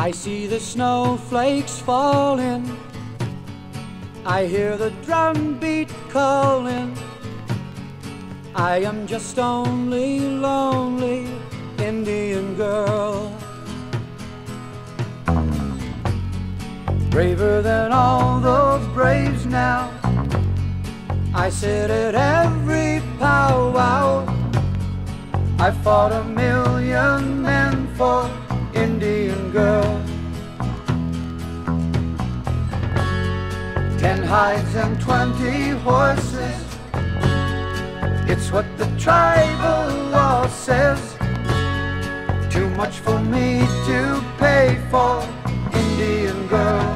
I see the snowflakes falling, I hear the drumbeat calling. I am just only lonely Indian girl, braver than all those braves now. I sit at every powwow. I fought 1,000,000 men for Indian girl. 10 hides and 20 horses, it's what the tribal law says. Too much for me to pay for Indian girl.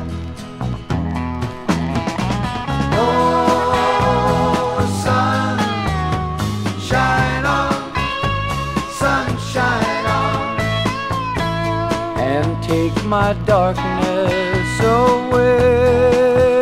Oh, sun, shine on, sunshine on, and take my darkness away.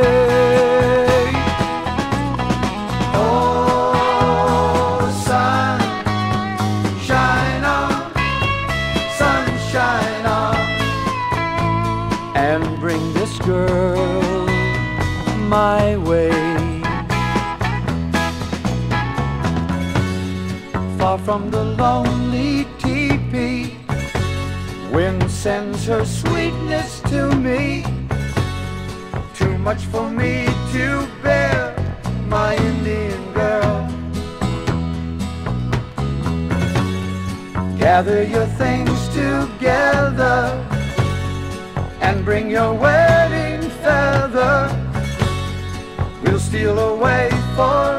And bring this girl my way. Far from the lonely teepee, wind sends her sweetness to me. Too much for me to bear, my Indian girl. Gather your things together and bring your wedding feather. We'll steal away for